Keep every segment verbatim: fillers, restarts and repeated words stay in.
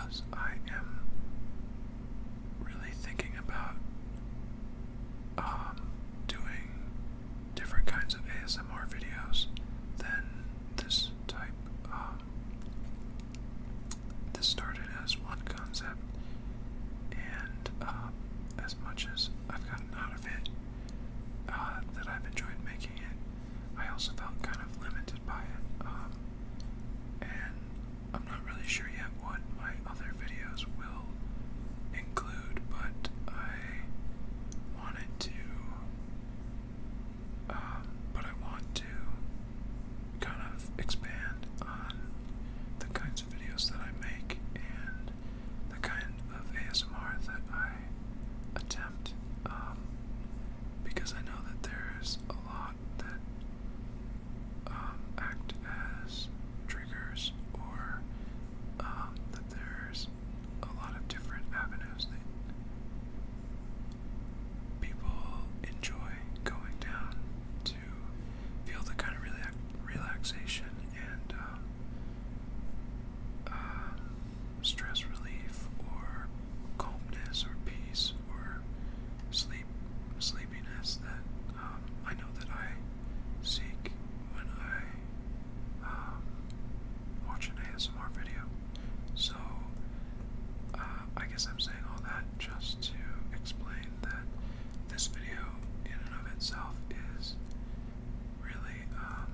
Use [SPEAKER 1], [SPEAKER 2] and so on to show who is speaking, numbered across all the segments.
[SPEAKER 1] because I am really thinking about um, doing different kinds of A S M R videos than this type. Um, this started as one concept, and uh, as much as I've gotten out of it, uh, that I've enjoyed making it, I also felt kind of limited by it. Um, and I'm not really sure yet what my other videos will include, but I wanted to, um, but I want to kind of expand on the kinds of videos that I make and the kind of A S M R that I attempt, um, because I know that there's a lot that um, act as triggers, or um, that there's a lot of different avenues that people enjoy going down to feel the kind of relax relaxation and um, um, stress relief, or calmness, or peace, or sleep, sleepiness that um, I know that I seek when I um, watch an A S M R video. So uh, I guess I'm saying all that just to explain that this video in and of itself is really um,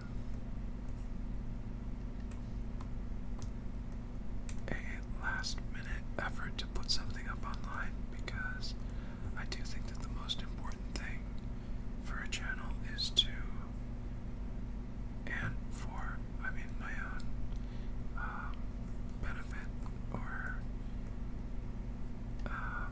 [SPEAKER 1] a last minute effort to put something up online, because I do think that the most important thing for a channel is to, and for, I mean, my own um, benefit, or um,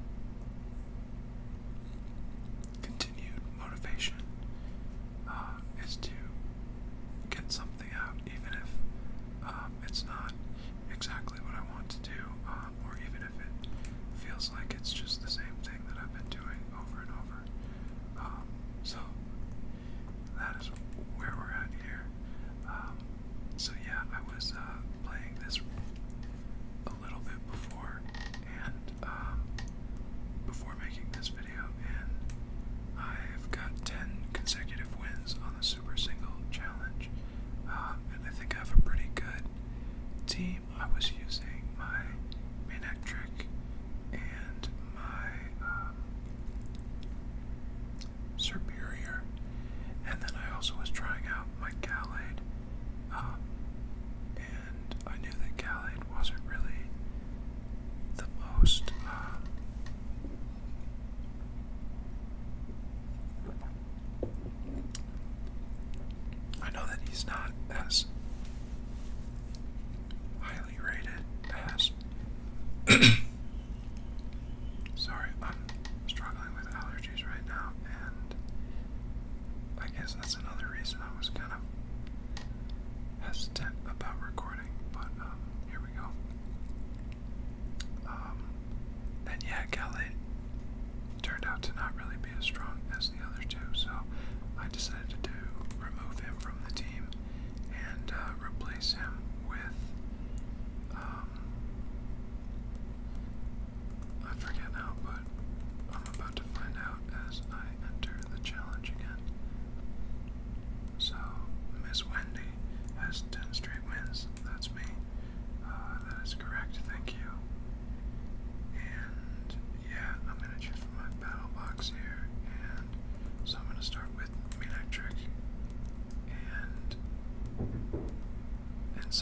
[SPEAKER 1] continued motivation, uh, is to get something out, even if um, it's not exactly what I want to do, um, or even if it feels like it's just the same thing that I've been doing over and over. Um, so that is where we're at here. Um, so yeah, I was uh, playing this a little bit before, and um, before making this video, and I've got ten consecutive wins on the Super Single Challenge, um, and I think I have a pretty good team. I was using my Manectric and my um, Superior, and then I also was trying out my Gallade, um, and I knew that Gallade wasn't really the most um, I know that he's not as highly rated as sorry, I'm struggling with allergies right now, and I guess that's another reason I was kind of hesitant about recording, but um, here we go. Um, and yeah, Gallade turned out to not really be as strong as the other two, so I decided to remove him from the team and uh, replace him with, um, I forget now, but I'm about to find out as I enter the challenge again. So, Miss Wendy has ten straight wins. That's me. Uh, that is correct, thank you. And yeah, I'm going to choose from my battle box here, and so I'm going to start with Manectric and and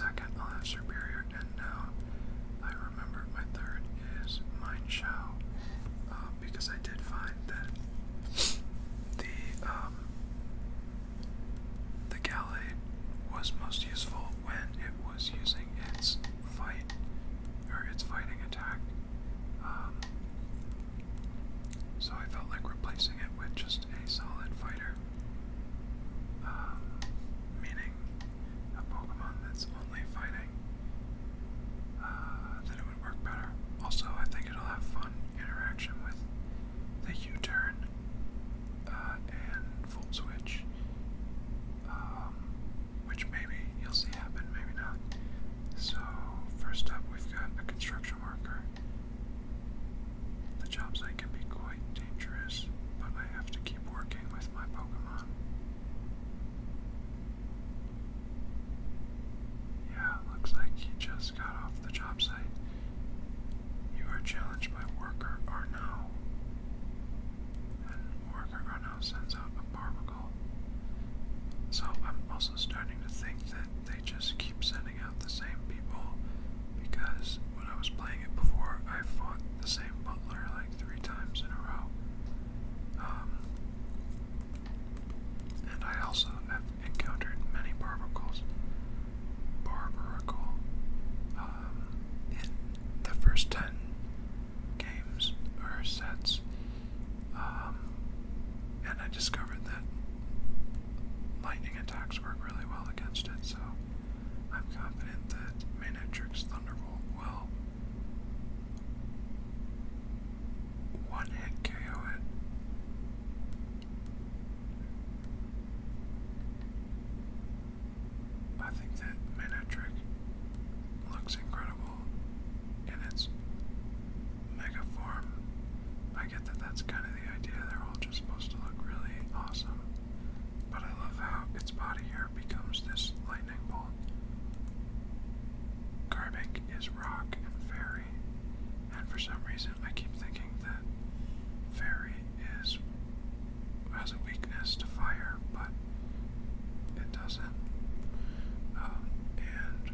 [SPEAKER 1] for some reason, I keep thinking that Fairy is has a weakness to fire, but it doesn't. Um, and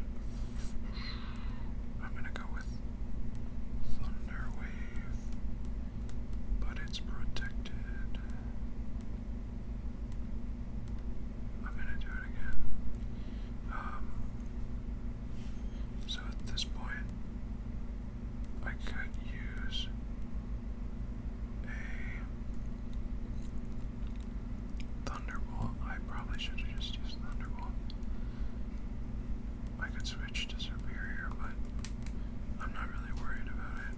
[SPEAKER 1] I'm gonna go with Thunder Wave, but it's protected. I'm gonna do it again. Um, so at this point, I could use a Thunderbolt. I probably should have just used Thunderbolt. I could switch to Superior, but I'm not really worried about it.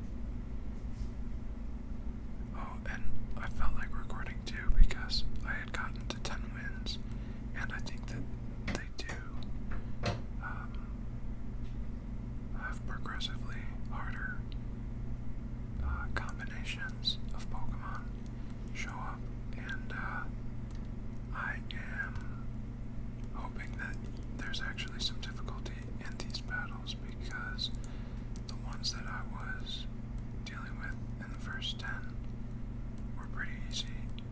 [SPEAKER 1] Oh, and I felt like recording too because I had gotten to ten wins, and I think that they do um, have progressively harder uh, combinations of Pokemon show up, and uh, I am hoping that there's actually some difficulty in these battles because the ones that I was dealing with in the first ten were pretty easy.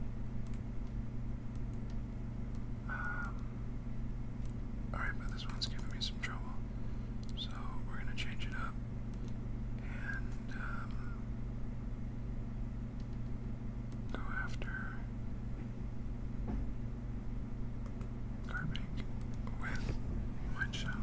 [SPEAKER 1] Um, Alright, but this one's giving me some trouble, so we're gonna change it up and um, go after Garbink with Mind Shell.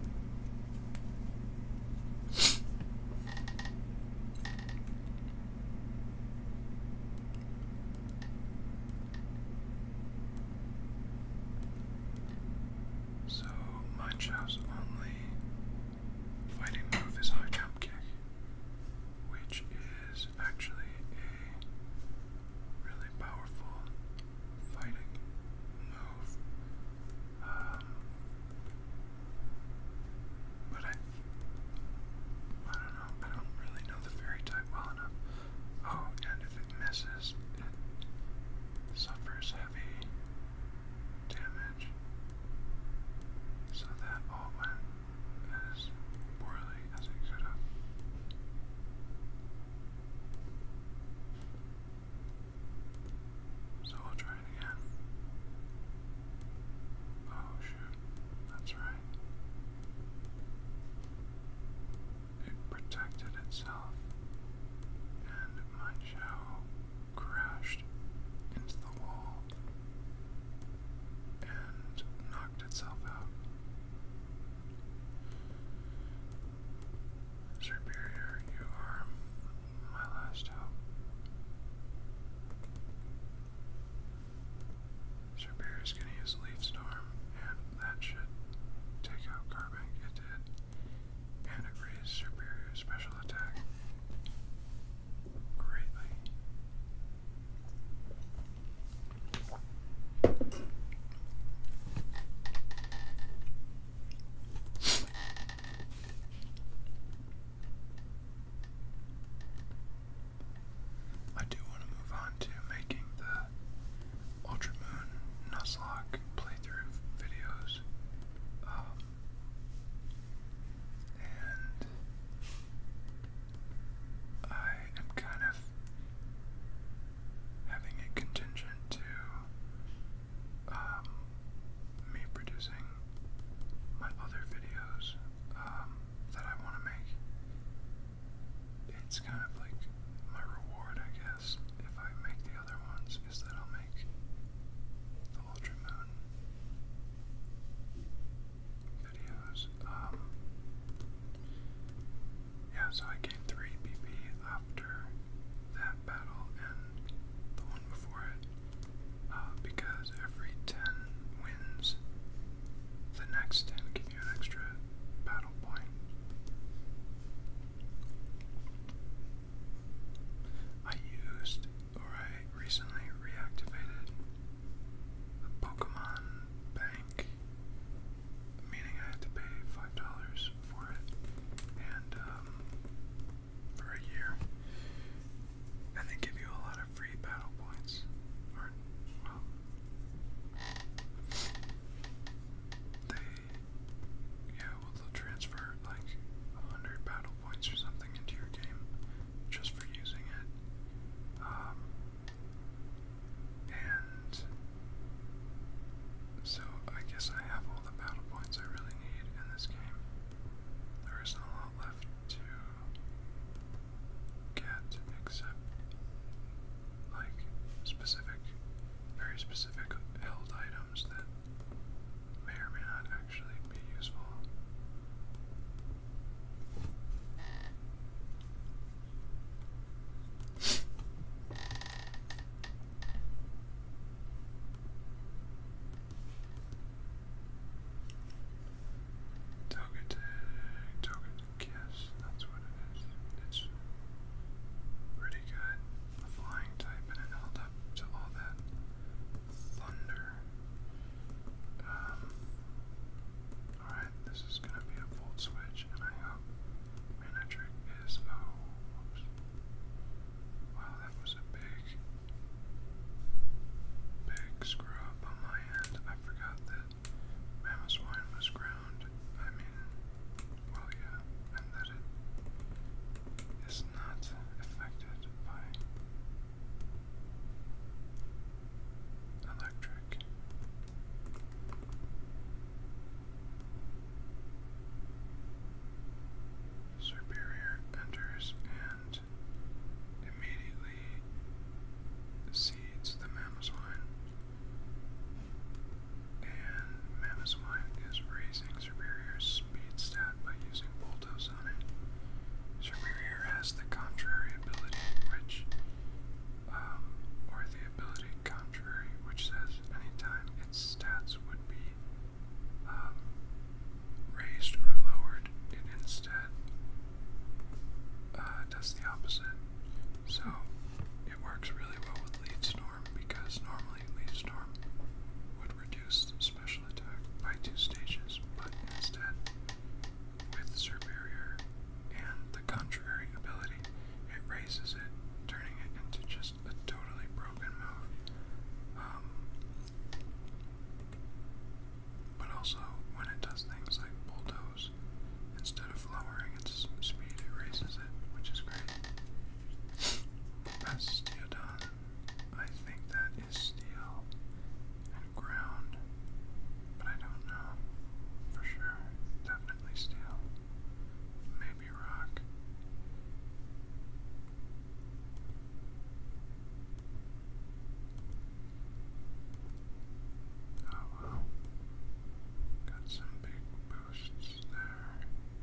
[SPEAKER 1] So, Mind Shell's only fighting move is High Jump Kick, which is actually a really powerful fighting move. Um, but I, I don't know, I don't really know the Fairy type well enough. Oh, and if it misses, it suffers heavy damage. So that all went as poorly as it could have. So I'll try it again. Oh shoot, that's right. It protected itself, and Mind Shell crashed into the wall and knocked itself out. Superior, you are my last hope. Superior's gonna use Leaf Storm, and that should take out Garbink. It did. And it raised Superior's special attack greatly. I do want to move on to making the Ultra Moon Nuzlocke playthrough videos. Um, and I am kind of having it contingent to um, me producing my other videos um, that I want to make. It's kind of like my reward, I guess, if I make the other ones, is that I'll make the Ultra Moon videos. Um, yeah, so I gained three B P after that battle and the one before it, uh, because every ten wins, the next ten give you an extra battle point. it does the opposite. So it works really well with Leaf Storm because normally Leaf Storm would reduce special attack by two stages, but instead, with Superior and the contrary ability, it raises it, turning it into just a totally broken move. Um, but also, when it does things like Bulldoze, instead of lowering its speed, it raises it, which is great. Bastiodon. I think that is steel and ground, but I don't know for sure. Definitely steel. Maybe rock. Oh wow. Got some big boosts there.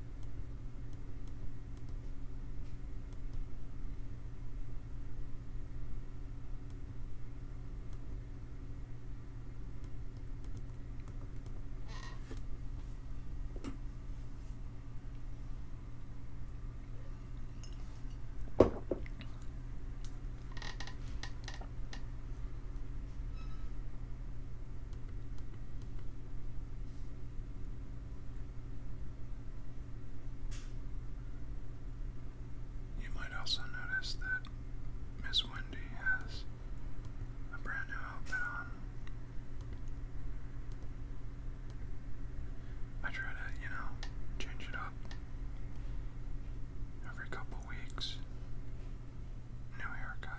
[SPEAKER 1] You might also notice that Miss Wendy has a brand new outfit on. I try to, you know, change it up every couple weeks. New haircut.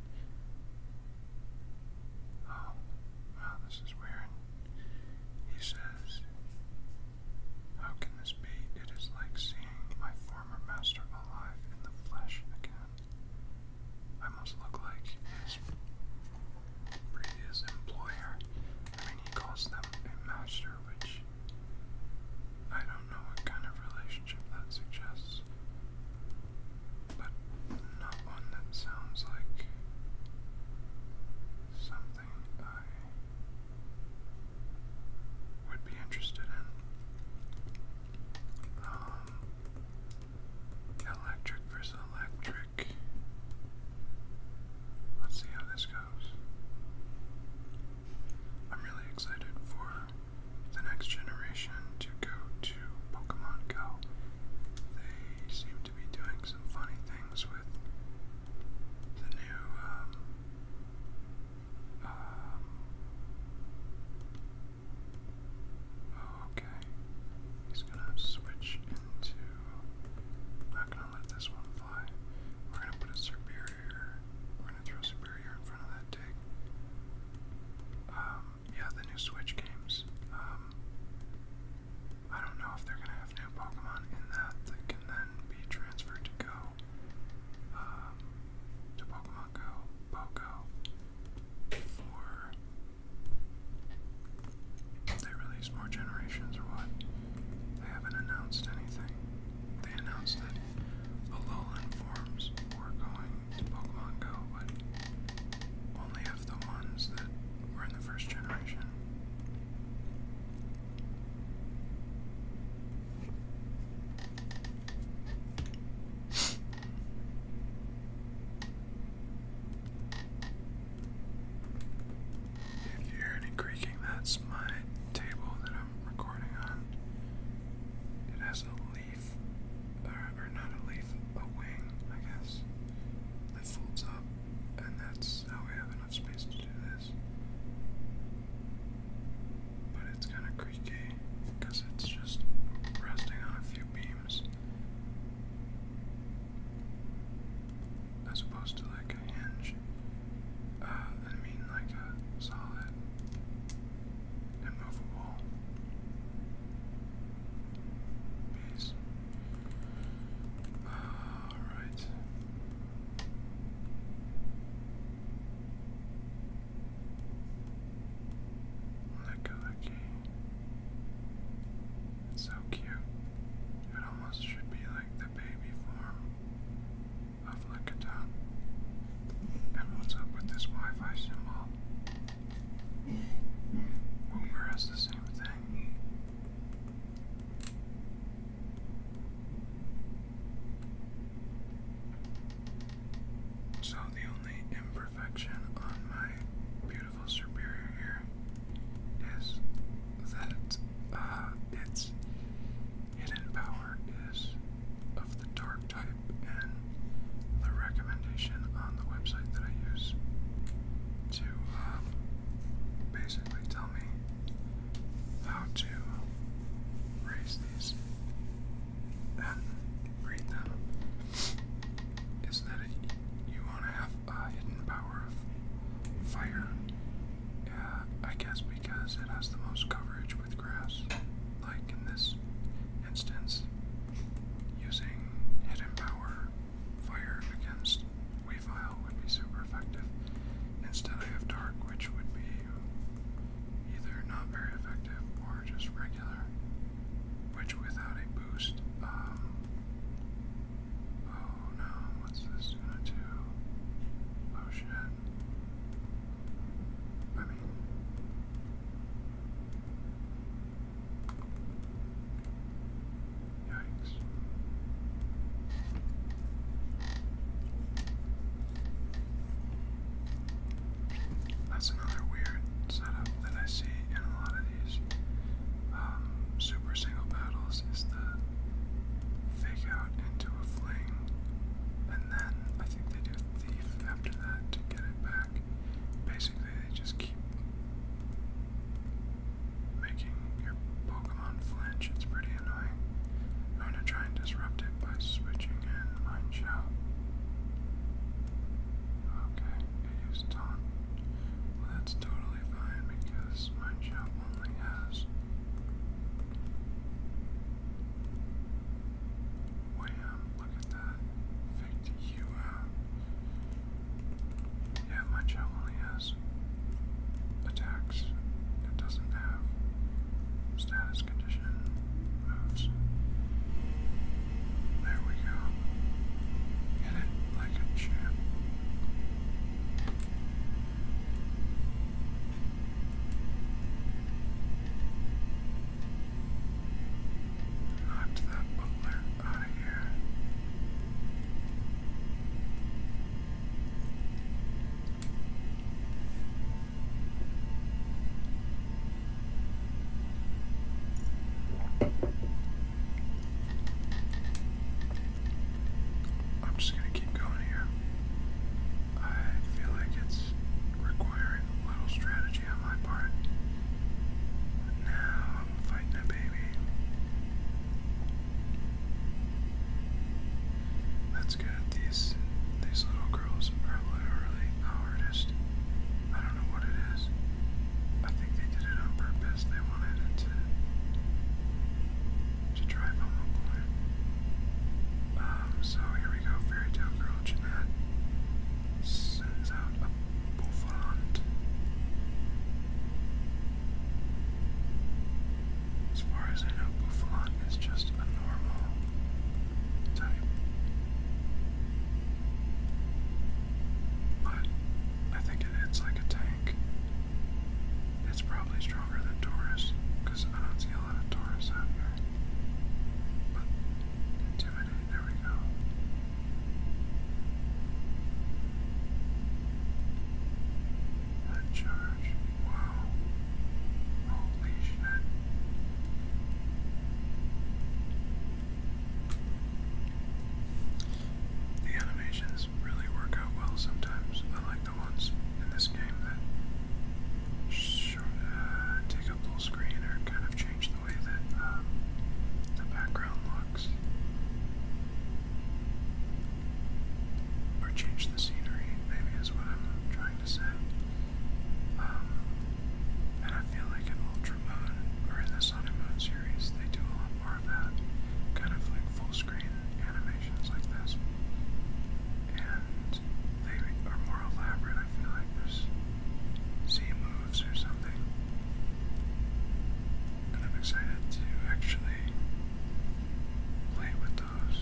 [SPEAKER 1] Oh, wow, this is weird. He says, "How can this be? It is like seeing my former master alive in the flesh again." I must look like his previous employer. I mean, he calls them a master, which I don't know what kind of relationship that suggests, but not one that sounds like something I would be interested in. Um, electric versus electric. Let's see how this goes. I'm really excited for the next generation to go to Pokemon Go. They seem to be doing some funny things with the new, um, um, oh, okay. He's gonna switch into, not gonna let this one fly. We're gonna put a Superior, we're gonna throw Superior in front of that dig. Um, yeah, the new Switch games. Um, I don't know if they're gonna have new Pokemon in that that can then be transferred to Go. Um, to Pokemon Go, Pogo, before they release more generations or what. They haven't announced anything. They announced that Alolan forms were going to Pokemon Go, but only of the ones that were in the first generation. If you hear any creaking, that's my table that I'm recording on. It has a leaf, or, or not a leaf, a wing, I guess, that folds up, and that's how we have enough space to do this. But it's kind of creaky, because it's just resting on a few beams, as opposed to like a hinge. Uh, I mean like a solid, immovable piece. Alright. Lickilicky. It's so cute. It almost should be like the baby form of Lickitung. That's another weird setup that I see in a lot of these um, super single battles is the fake out into a fling, and then I think they do thief after that to get it back. Basically, they just keep making your Pokemon flinch. It's pretty annoying. I'm gonna try and disrupt it by switching in Mind Shout. Okay, it used Taunt. Well, that's totally fine because Mind Shout only has Wham, look at that. Faked you out. Yeah, Mind Shout only has attacks. It doesn't have status condition moves. There we go. Hit it like a champ. Knocked that butler out of here. I'm just gonna keep going here. I feel like it's requiring a little strategy on my part. Now I'm fighting a baby. That's good. These these little girls are literally the hardest. I don't know what it is. I think they did it on purpose. They wanted it to to drive home a point. Um, so here we go. Fairy Tale Girl Jeanette sends out a Bouffant. As far as I know, Bouffant is just a normal type. But I think it hits like a tank. It's probably stronger than Taurus, because I don't see a lot of Taurus out here. But Intimidate, there we go. That charge, wow. Holy shit. The animations really work out well sometimes. I like the ones in this game that short, uh, take up full screen or kind of change the way that um, the background looks. Or change the scenery, maybe is what I'm trying to say. Um, and I feel like in Ultra Moon, or in the Sun and Moon series, they do a lot more of that. Kind of like full screen animations like this. And they are more elaborate. I feel like there's Z moves or something. And I'm excited to actually play with those.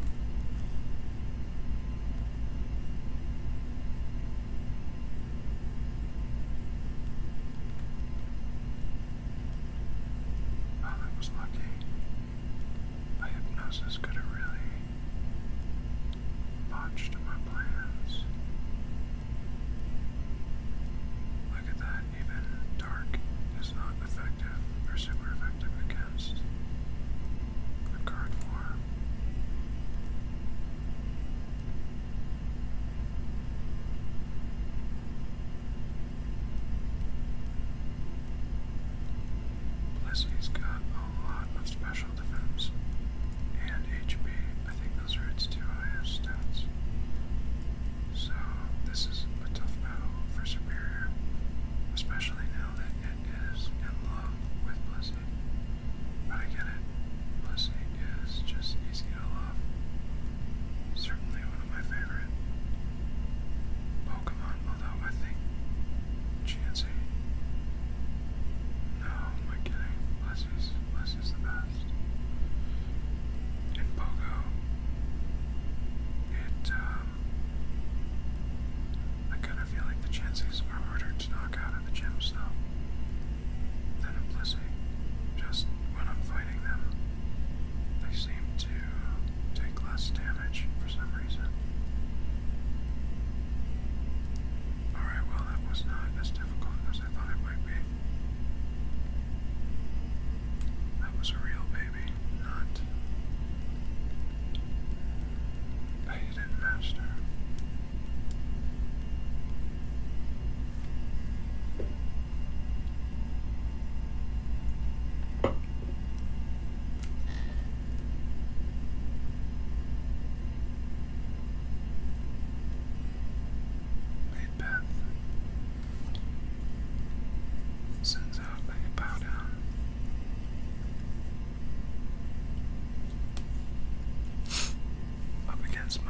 [SPEAKER 1] Oh, that was lucky. My hypnosis could have really botched my plans. Look at that, even dark is not effective or super effective against a card form. Blissey's got a lot of special defense and H P. I think those are its two highest stats. So this is a tough battle for Superior, especially now that it is in love with Blissey. But I get it. Blissey is just easy to love. Certainly one of my favorite Pokemon, although I think Chansey. No, am I kidding? Blissey's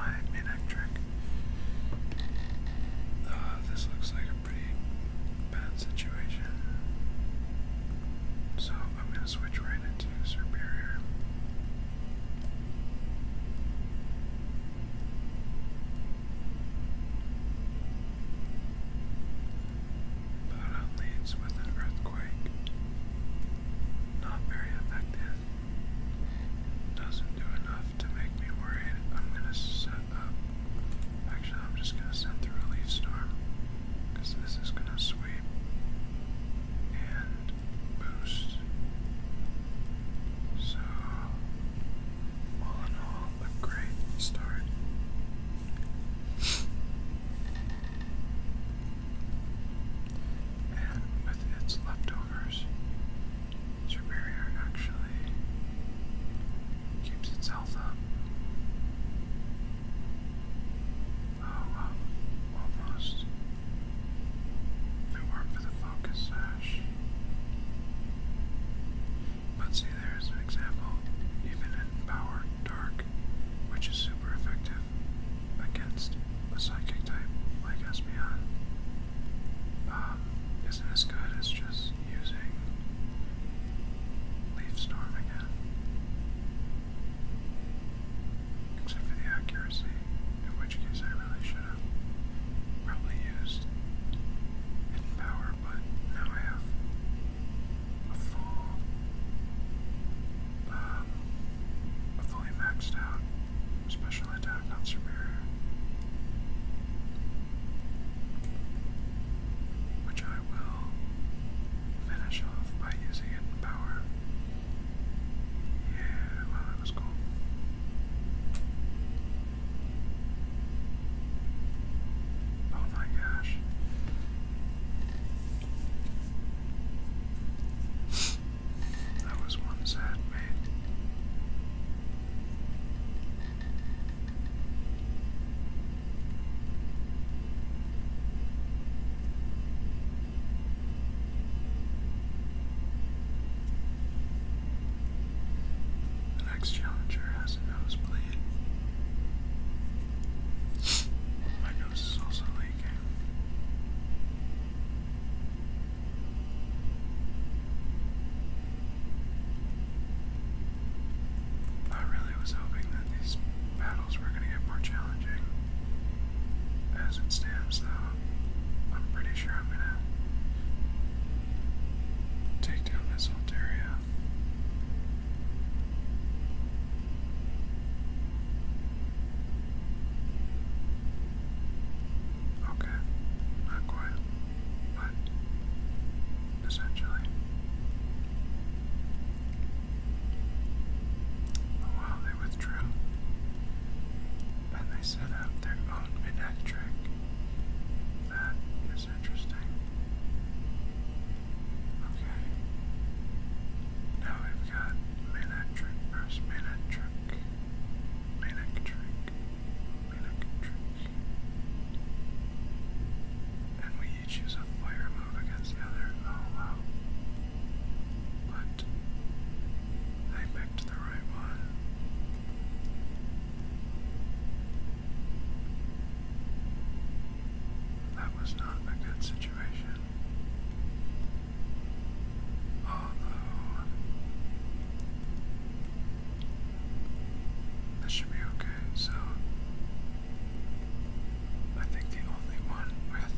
[SPEAKER 1] my Minak trick. Uh, this looks like a pretty bad situation. So I'm going to switch right into Superior. Bloodhound leads with an Earthquake. Not very effective. Doesn't do enough to make me worried. I'm going to set up. Actually, I'm just going to send through a Leaf Storm. Because this is going to sweep and boost. So, all in all, a great start. And with its leftovers, Superior actually keeps its health up. Oh wow, almost. If it weren't for the Focus Sash. But see, there's an example, even in Power Dark, which is super effective against a Psychic type like Espeon, um, isn't as good as just using Leaf Storm again. Except for the accuracy, in which case I really should have probably used Hidden Power, but now I have a full, um, a fully maxed out special attack on Superior, which I will finish off by using Hidden Power. Yeah, well, that was cool. Oh my gosh. That was one sad mate. The next challenger has a nosebleed. My nose is also leaking. I really was hoping that these battles were going to get more challenging. As it stands, though, I'm pretty sure I'm going to take down this Altaria. Okay, not quite, but essentially. Oh wow, they withdrew. And they set up their own Minak trick. That is interesting. Okay. Now we've got Minak trick versus Minak trick. Minak trick. Minak trick. And we each use a fire move against the other. Oh wow. But they picked the right one. That was not a good situation. Although, this should be okay. So, I think the only one with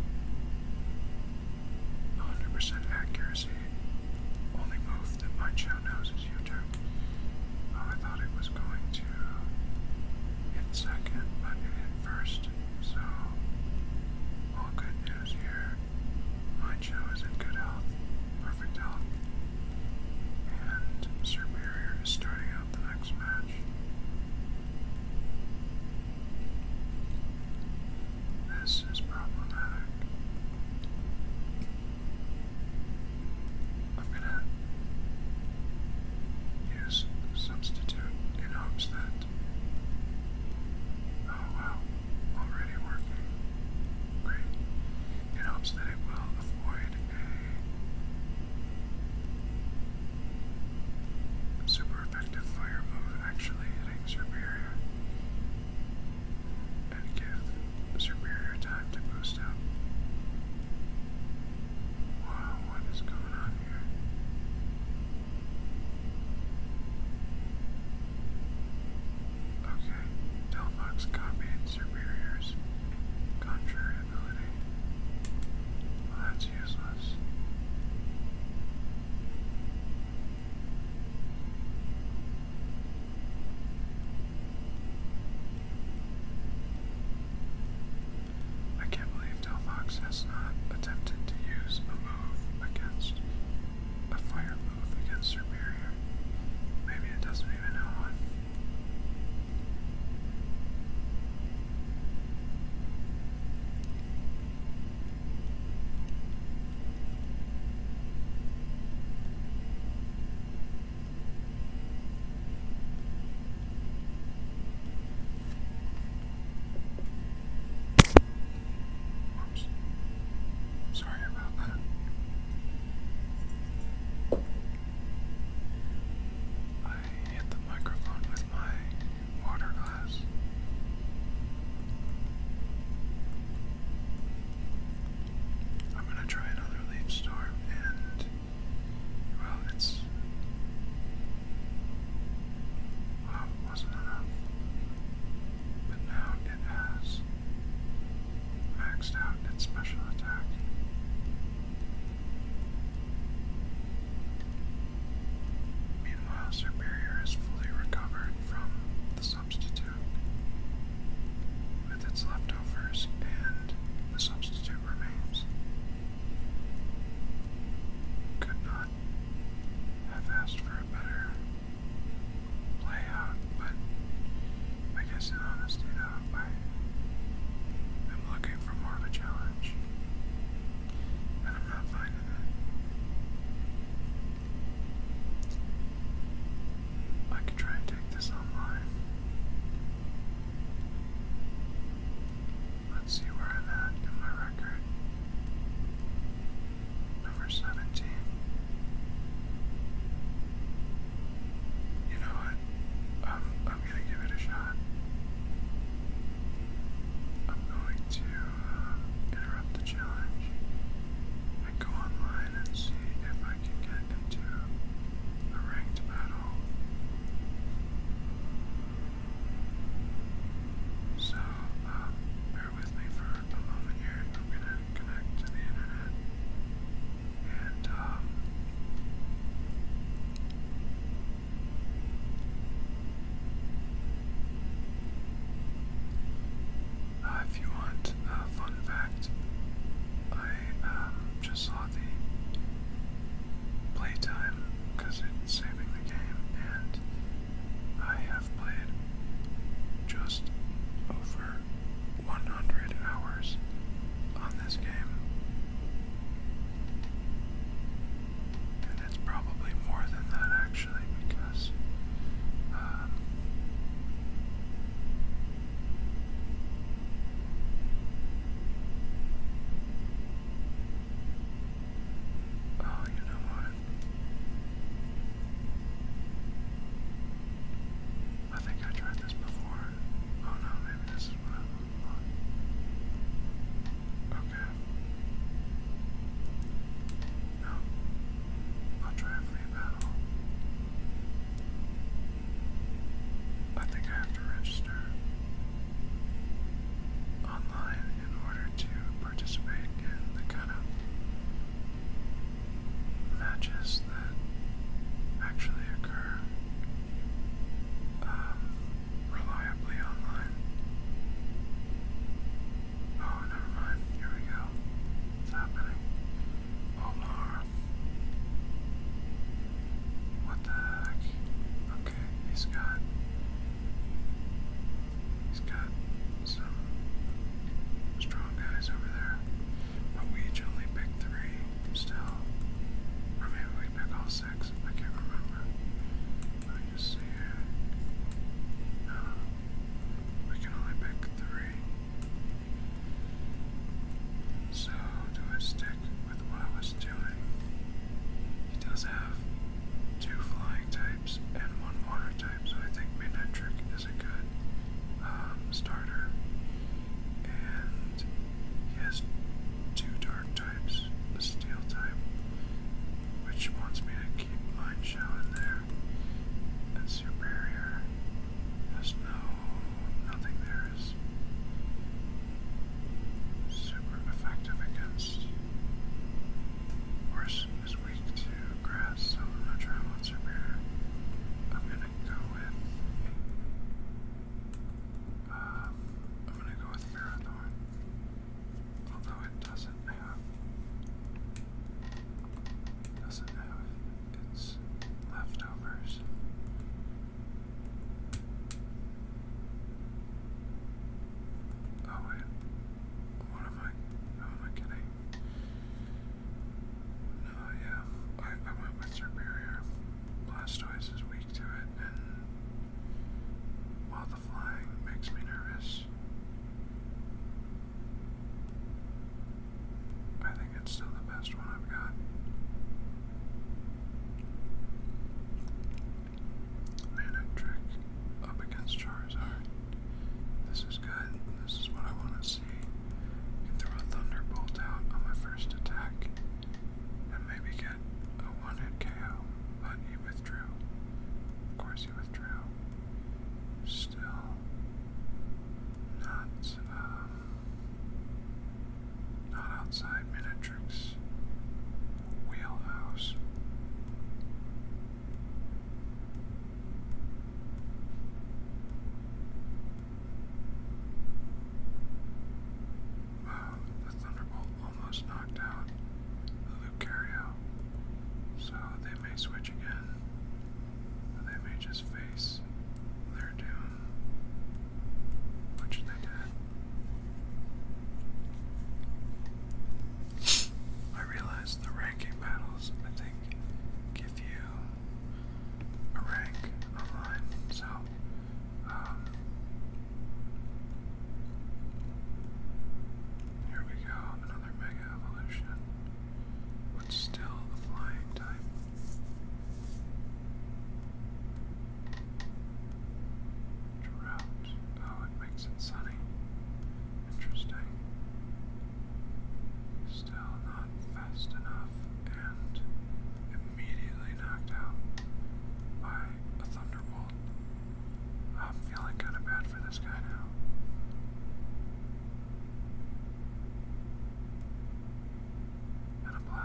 [SPEAKER 1] one hundred percent accuracy, only move that my Chow knows is U-turn. Oh, I thought it was going to hit second, but it hit first. So, all good news here.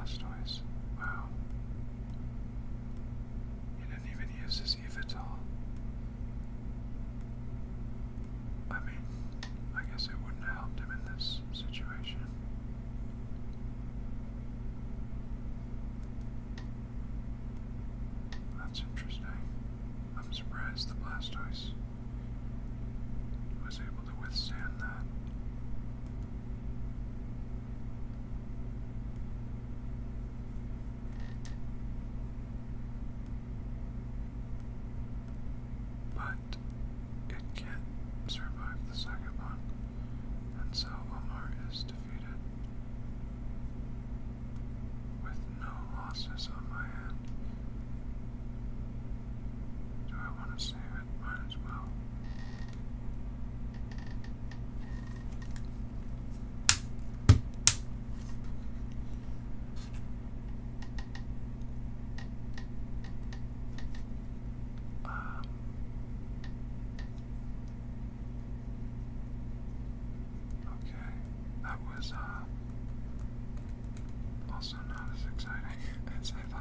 [SPEAKER 1] Blastoise. Wow. He didn't even use his Evital. I mean, I guess it wouldn't have helped him in this situation. That's interesting. I'm surprised the Blastoise was able to withstand that. But it can't survive the second one, and so Omar is defeated with no losses on my end. Do I want to save it? Might as well. Um, okay, that was uh, also not as exciting as I